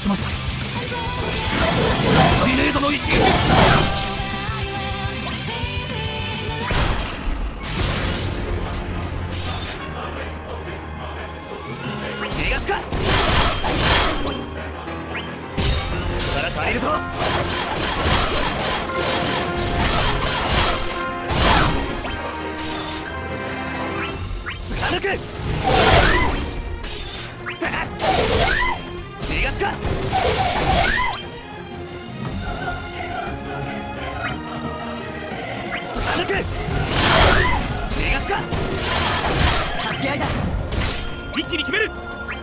します。トリネードの一撃。逃がすか。力足りるぞ。貫く。逃がすか。貫く。逃がすか。助け合いだ。一気に決める。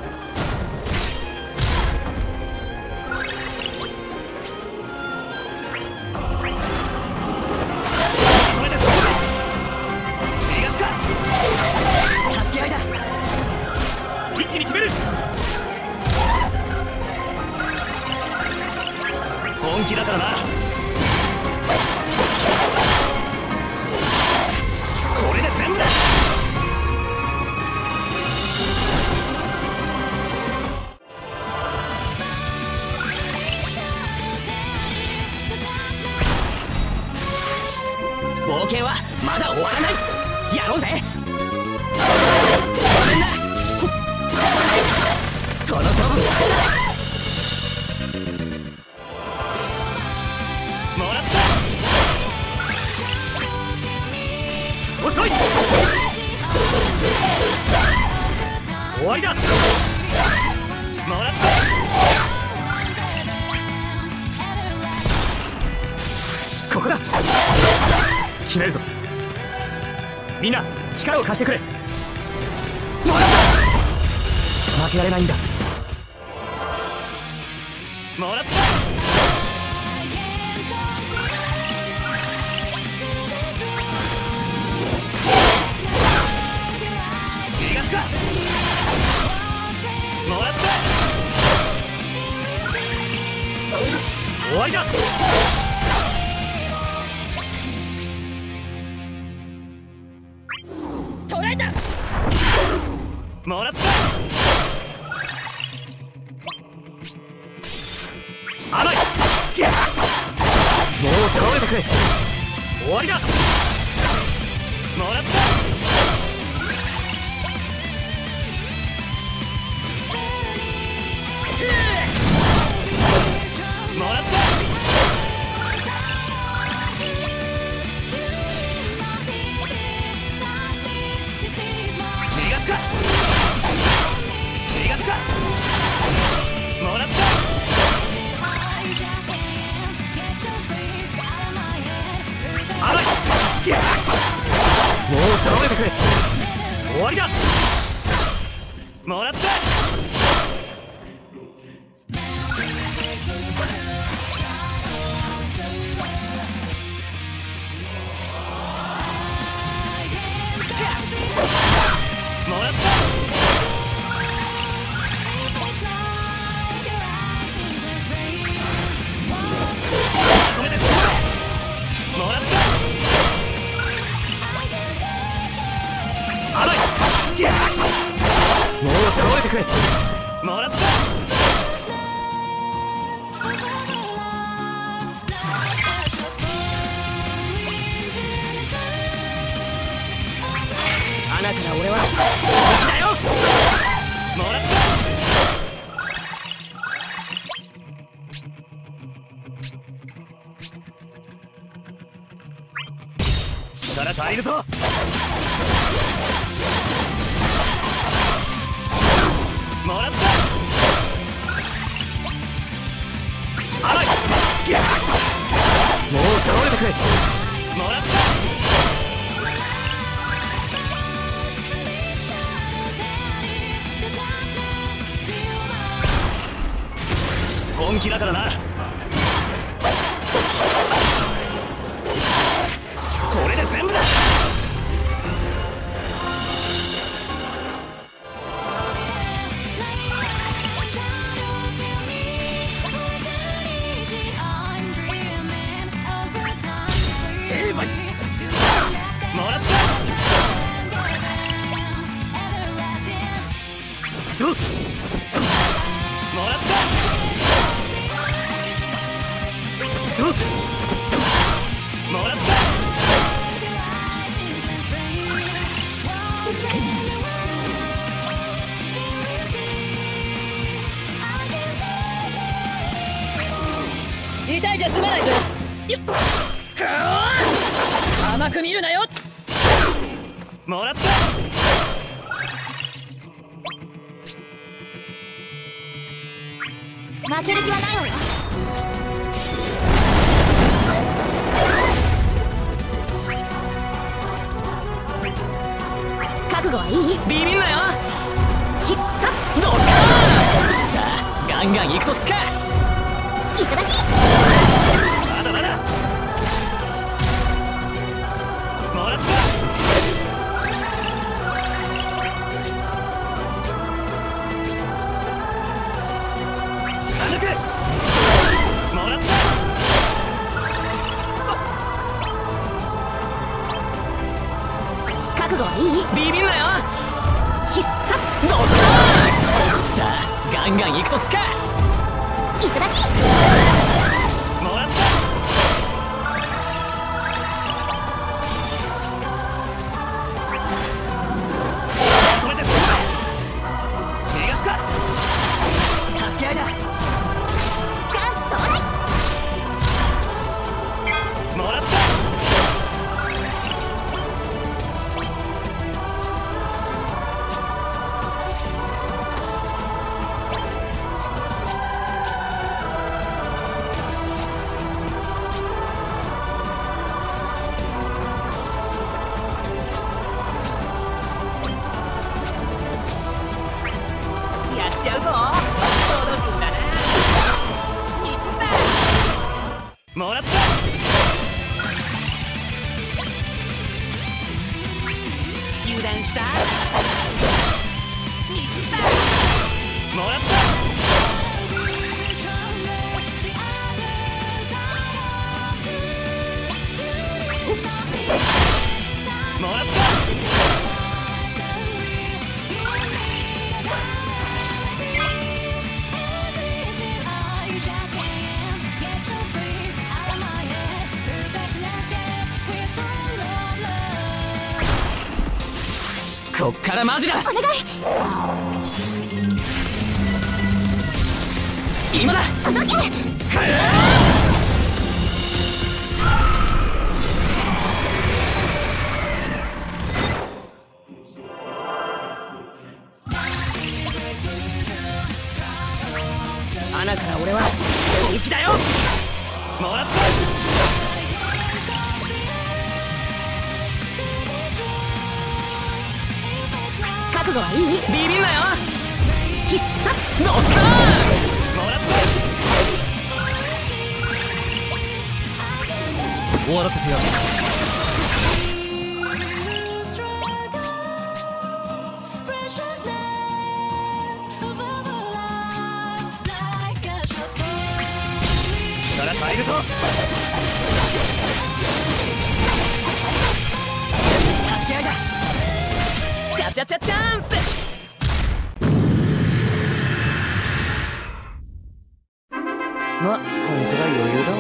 一気に決める。本気だからな。これで全部だ。冒険はまだ終わらない。やろうぜ。ごめんな。この勝負もらった。遅い。終わりだ。もらった。ここだ。決めるぞ。みんな力を貸してくれ。もらった。負けられないんだ。もらった。逃がすか。もらった。終わりだ。捕らえた。もらった。甘い。もう倒れてくれ。終わりだ。もらった。もらった。逃がすか。逃がすか。もらった。甘い。もう倒れてくれ。終わりだ。もらった。もらった。止めてもらった。甘い。もう倒れてくれ。もらった。穴から俺はだよ。もらった。力足りるぞ。もらった。甘い。もう倒れてくれ。もらった。本気だからな。これで全部だ。成敗。もらった。行くぞ。もらった。 ぞ。もらった。 痛いじゃ済まないぞ。よっ、甘く見るなよ。 もらった。 負ける気はないわよ。覚悟はいい？ ビビんなよ。 必殺ドカーン。さあガンガン行くとすっか。 いただき。 まだまだ。もらった。貫く。もらった。 覚悟はいい？ ビビんなよ。 必殺ドカーン。さあガンガン行くとすっか。 いただき。 もらった。止めて逃がすか。助け合いだ。 チャンス到来。 もらった。やっちゃうぞ。届くんだな。行くんだ。もらった。油断した。行くんだ。もらった。もらった。こっからマジだ。 お願い。 今だ。 届け。 穴から俺は本気だよ。もらった。 覚悟はいい？ ビビんなよ。 必殺ドカーン。もらった。終わらせてやる。力入るぞ。助け合いだ。チャチャチャチャンス。 ま、こんくらい余裕だわ。